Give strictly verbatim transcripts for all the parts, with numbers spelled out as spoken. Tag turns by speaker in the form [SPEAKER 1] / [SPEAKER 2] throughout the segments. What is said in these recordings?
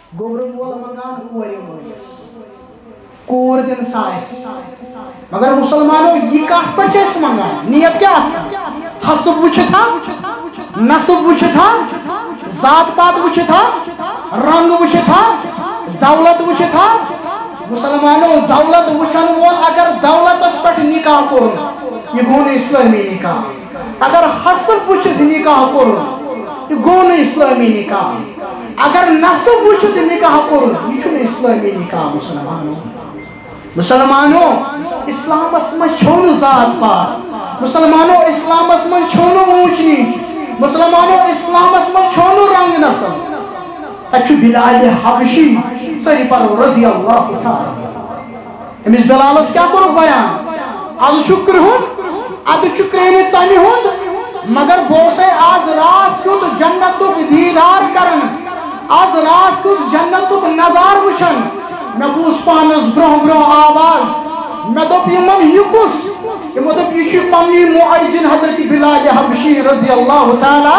[SPEAKER 1] Gobram wala mangan kore moyes. Kore din sais. Magar Musalmano ye kaat par chais mangan. Niyat kya asna? Hasab wuche tha, nasab wuche tha, zaat paat wuche tha, rang wuche tha, daulat wuche tha. Musalmano daulat wuchan wal agar daulat as pat nikah kor. Ye gone Islami nikah. Agar hasab wuche nikah kor. Ye gone Islami nikah. Agar nasab wuche nikah kor. Ye chun Islami nikah Musalmano. Musalmano Islam as ma chhonu zaat paat. Musalmano Islam as ma chhonu unch neech. Musalmano Islam as ma chhonu rang nasab. Achu Bilal Habashi sari par radiyallahu ta'ala. Emis Bilal as kya karo bayan? Ad shukr hun, ad shukrane tsani hun. Magar bose az raat kyut jannatuk deedar karan. Az raat kyut jannatuk nazar wuchan. Me bus panas bro bro आवाज me dop yman yukus yman dop yuchu pamni muaizin Hazreti Bilal Habshi radiyallahu ta'ala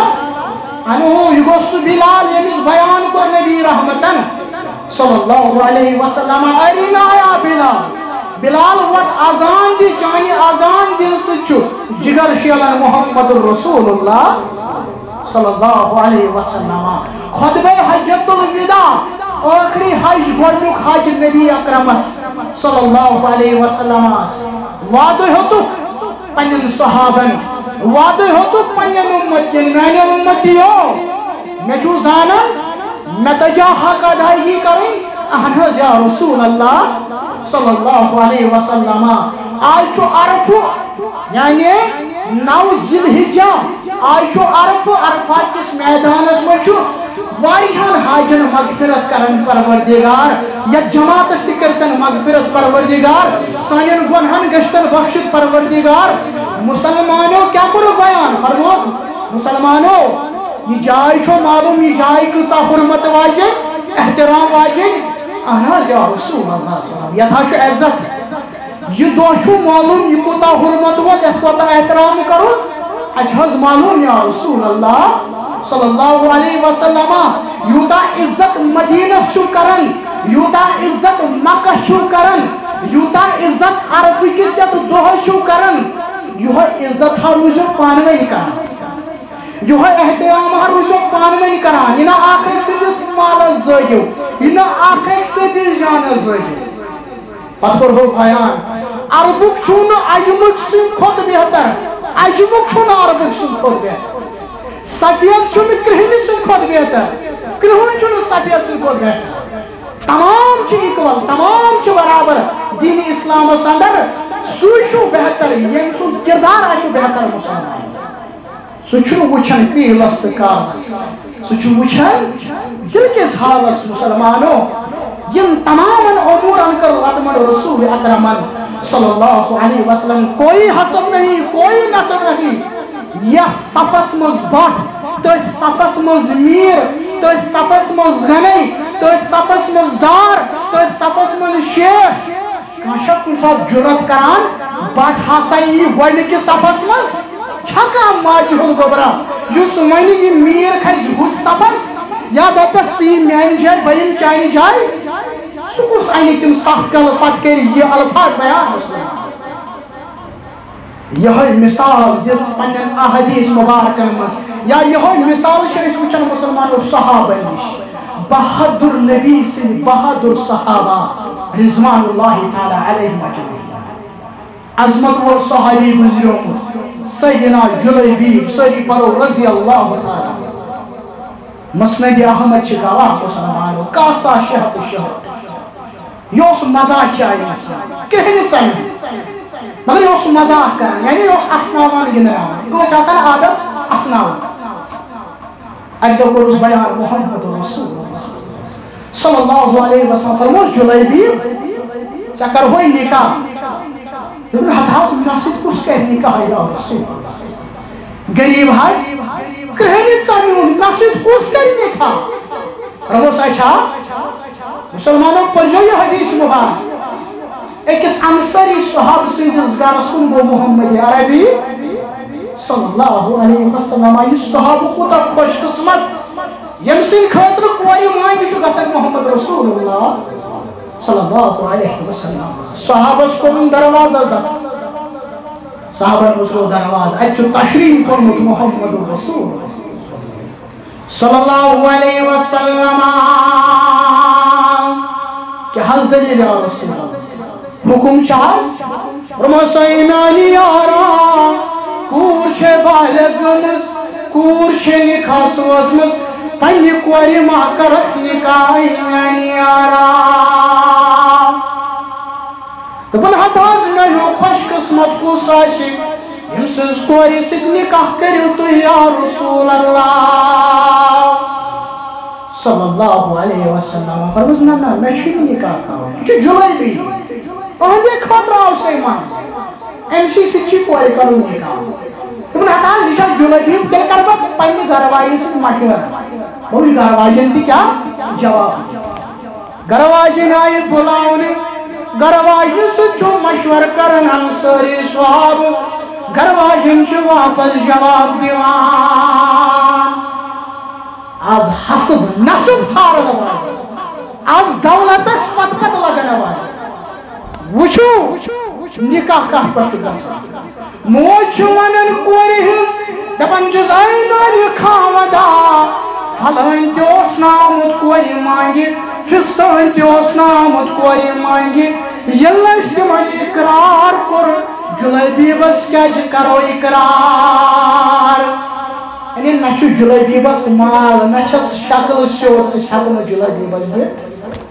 [SPEAKER 1] anhu yugos Bilal yemis bayan kor Nabi rahmatan sallallahu alaihi wasallam arina ya Bilal Bilal what azan di chani azan dil suchu jigar shialan Muhammadur Rasulullah sallallahu alaihi wasallam khutbah hajjatul wida آخری حج گوڑنک حج نبی اکرمس صلی اللہ علیہ وسلم وعدہ ہوتک پنین صحابن وعدہ ہوتک پنین امتین میں نے امتیو میں جو زانن میں تجا حق ادائیگی کریں احناز یا رسول اللہ صلی اللہ علیہ وسلم آج چو عرفو یعنی نو ذی آج چو عرفو عرفات کس میدان اس میں چو واریہان حاجن مغفرت کرن پروردگار یا جماعت استکرتن مغفرت پروردگار سانین گنہن گشتن بخشت پروردگار مسلمانوں کیا کرو بیان فرمو مسلمانوں یہ جائے چھو معلوم یہ جائے کتا حرمت واجد احترام واجد احناز یا رسول اللہ صلی اللہ علیہ وسلم یہ تھا چھو عزت یہ دو چھو معلوم یہ کتا حرمت واجد کتا احترام کرو اچھاز معلوم یا رسول اللہ صلی اللہ علیہ وسلم یوتا عزت مدینہ شو کرن یوتا عزت مکہ شو کرن یوتا عزت عرفی کسیت دوہ شو کرن یوہ عزت ہا روزو پانوے نکران یوہ احترام ہا روزو پانوے نکران ینا آکھ ایک سے دس مالا زیو ینا آکھ ایک سے دس جانا زیو پتر ہو بیان عربک چھونا عجمک سن خود بہتر عجمک چھونا عربک سن خود بہتر سفید چھونا کرہنی سن خود بہتر کرہن چھونا سفید سن خود بہتر تمام چھ اکول تمام چھ برابر دین اسلام سندر سوچو بہتر یم سن کردار آشو بہتر مسلمان سوچو وچھن پیلست کاس سوچو وچھن دل کس حالس مسلمانوں ین تمام امور انکر لدمن رسول اکرمن صلی اللہ علیہ وسلم کوئی حسب نہیں کوئی نصب نہیں یہ صفس مز بٹ تیت صفس مز میر تیت صفس مز غنی تیت صفس مز دار تیت صفس مز شیخ کاشا کن صاحب جرت کران بٹ حسائی گوڑنے کے صفس مز چھکا ماجی ہوں گبرا جو سمائنی یہ میر کھج ہود صفس یا دپت سی مین جائے بین چائنی جائے سکس آئینی تم سخت کل پت کری یہ الفاظ بیان مسلم یہ مثال جس پنجن احادیث مبارکن مز یا یہ مثال شریف وچن مسلمان صحابہ نش بہادر نبی سے بہادر صحابہ رضوان اللہ تعالی علیہ مجمعین عظمت و صحابی گزریوں سیدنا جلیبیب سیدی پرو رضی اللہ تعالی مسند احمد شکاوہ مسلمان کاسا شہد شہد یوس مزاق چاہیے مسلمان کہنی چاہیے مگر یوس مزاق کرن یعنی یوس اسناوان گنراوان گوش آسان عادت اسناوان اجدو قرص بیان محمد رسول اللہ صلی اللہ علیہ وسلم فرموز جلیبیب چکر ہوئی نکاح لیکن حتاس مناسب کس کہ نکاح یا رسول اللہ غریب ہے کرہنی چاہیے ناسد کس کہ نکاح رمو سائچا مسلمانوں پر جو یہ حدیث مبارک ایکس انصاری صحاب سیدز گارسکن گو محمد عربی صلی اللہ علیہ وسلم یہ صحاب خدا خوش قسمت یم سن خاطر کوری مانگی چھ گژھان محمد رسول اللہ صلی اللہ علیہ وسلم صحابس کو دروازہ دست صحابہ نزلو دروازہ اتھ تشریف کورمت محمد رسول صلی اللہ علیہ وسلم کہ حض دلیل یا رسول اللہ حکم چاہز رمسائی میانی یارا کور چھے بالغ مز کور چھے نکاس وزمز پنی کوری ماں کرت نکائی میانی یارا دپن حتاز میں ہو خوش قسمت کو ساشی یم سز کوری سک نکاح کریو تو یا رسول اللہ صلی اللہ علیہ وسلم فرمز نا نا میں چھوئی نکاح کرو چھو جلائی بھی اہدے خاطر آو سیمان ایم سی سچی کوئی کرو نکاح تمہیں حتاز ایشا جلائی بھی دل کر با پہنی گھروائی سے مشور وہ گھرواجن تھی کیا جواب گھرواجن آئی بلاؤنے گھرواجن سچو مشور کرن انصاری صحاب گھرواجن چو واپس جواب دیوان آز حسب نصب ثار لگا آز دولت اس پت پت لگا نوائی وچو نکاح کا پت لگا موچو منن کوری ہز دبن جزائن آلی کھاودا فلان تیوس نامت کوری مانگی فستان تیوس نامت کوری مانگی یلا استعمال اقرار کر جلیبی بس کیا کرو اقرار یعنی نچو جلیبی بس مال نچس شکل شوت شکل جلیبی بس بیت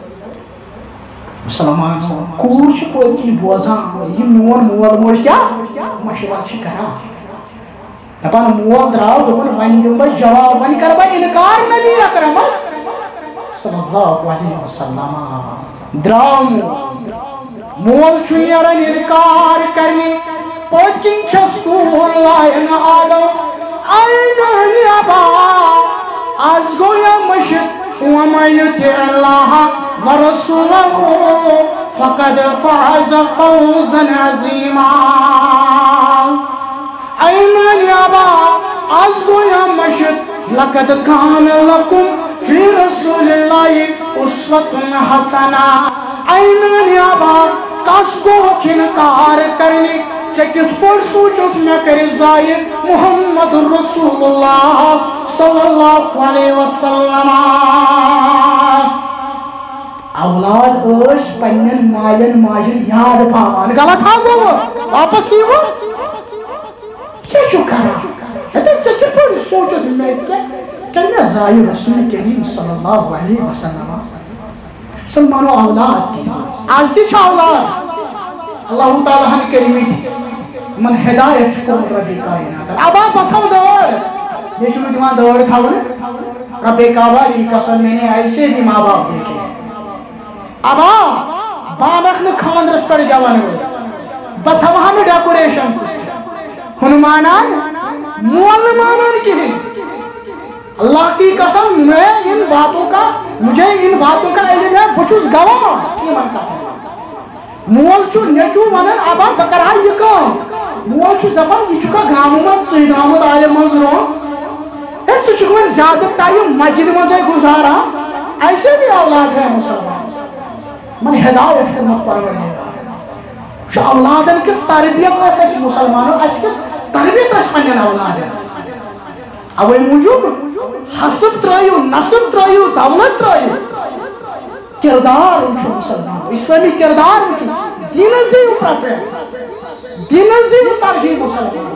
[SPEAKER 1] مسلمان کور چھ پوتی بوزان یہ مون مول موش کیا مشورہ چھ کرا دپان مول دراو دپان ون دم بس جواب ون کر بہ انکار نبی اکرم بس صلی اللہ علیہ وسلم دراو مول چھ نیران انکار کرنی پوتکن چھس کور لائن آلو اینان یابا آز گویا مشد وما یطع اللہ ورسولہ فقد فاز فوزا عظیما اینان یابا آز گویا مشد لقد کان لکم فی رسول اللہ اسوۃ حسنہ اینان یابا کس کو انکار کرنی چکت پر سوچت میں کر زائر محمد رسول اللہ صلی اللہ علیہ وسلم اولاد اوش پنن مالن ماجن یاد پاوان غلط ہاں گو واپس ہی وہ کیا جو کرا ہے چکت پر سوچت میں کر میں زائر رسول کریم صلی اللہ علیہ وسلم سلمانو اولاد کی آج دی چھا اولاد اللہ تعالیٰ ہم کریمی تھی من ہدایت شکر ربی کائنات ابا بتاؤ دور یہ چلو دیوان دور تھا وہ رب کعبہ کی قسم میں نے ایسے بھی ماں باپ دیکھے ابا بالک نے خاندرس پر جوان ہوئے بتاؤ ہمیں ڈیکوریشن سسٹم ہنمانان مول مانان کی نہیں اللہ کی قسم میں ان باتوں کا مجھے ان باتوں کا علم ہے بچوز گواہ یہ منتا تھا مول چو نیچو ونن ابا بکرہا یہ کام مول چو زبان یہ چکا گامو من سید آمد آئے مزرون ہے تو چکا من زیادہ تائیم مسجد مزے گزارا ایسے بھی اولاد ہے مسلمان من ہدایت کرمت پرورنے گا شو اولادن کس تربیت ویسے مسلمانوں اس کس تربیت اس پنجن اولاد ہے اوے موجود حسب ترائیو نصب ترائیو دولت ترائیو کردار وچھو مسلمان اسلامی کردار وچھو دینز دیو پریفرنس دینز دیو ترجیح مسلمان